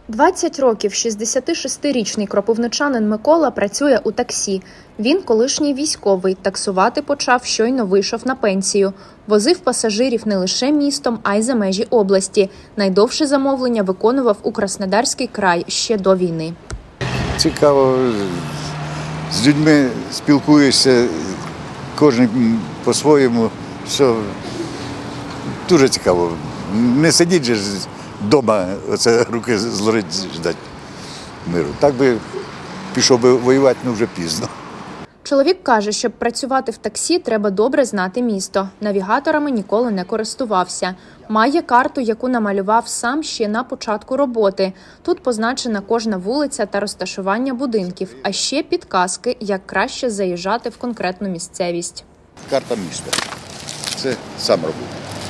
20 років 66-річний кропивничанин Микола працює у таксі. Він колишній військовий, таксувати почав, щойно вийшов на пенсію. Возив пасажирів не лише містом, а й за межі області. Найдовше замовлення виконував у Краснодарський край ще до війни. Цікаво, з людьми спілкуєшся, кожен по-своєму, все дуже цікаво. Не сидіть же вдома, оце руки зложить, ждати миру. Так би пішов би воювати, але вже пізно. Чоловік каже, щоб працювати в таксі, треба добре знати місто. Навігаторами ніколи не користувався. Має карту, яку намалював сам ще на початку роботи. Тут позначена кожна вулиця та розташування будинків, а ще підказки, як краще заїжджати в конкретну місцевість. Карта міста. Це сам робив.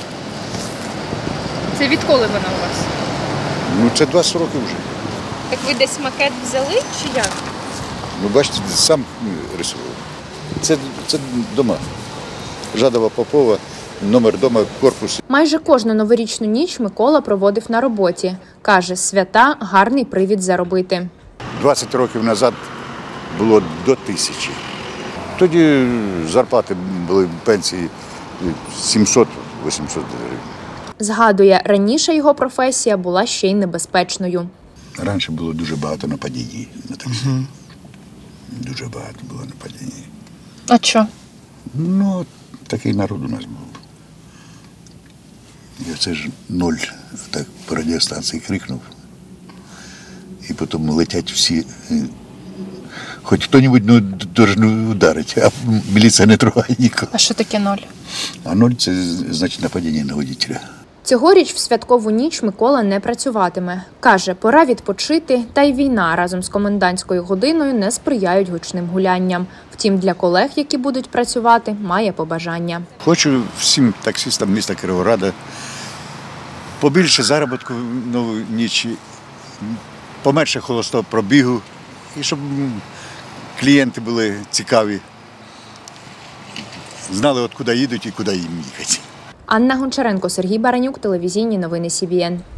Це відколи вона у вас? Це 20 років вже. Так ви десь макет взяли чи як? Бачите, сам рисував. Це дома. Жадова Попова, номер дома, корпус. Майже кожну новорічну ніч Микола проводив на роботі. Каже, свята – гарний привід заробити. 20 років назад було до 1000. Тоді зарплати були, пенсії 700-800 гривень. Згадує, раніше його професія була ще й небезпечною. Раніше було дуже багато нападінь на таксі. Дуже багато було нападінь. А що? Такий народ у нас був. І оце ж 0, так по радіостанції крикнув. І потім летять всі. Хоч хто-небудь должен ударити, а міліція не трогає нікого. А що таке 0? А 0 – це значить нападіння на водителя. Цьогоріч в святкову ніч Микола не працюватиме. Каже, пора відпочити, та й війна разом з комендантською годиною не сприяють гучним гулянням. Втім, для колег, які будуть працювати, має побажання. Хочу всім таксистам міста Кіровограда побільше заробітку нової нічі, поменше холостого пробігу, і щоб клієнти були цікаві, знали, от куди їдуть і куди їм їхати. Анна Гончаренко, Сергій Баранюк, телевізійні новини СІБІН.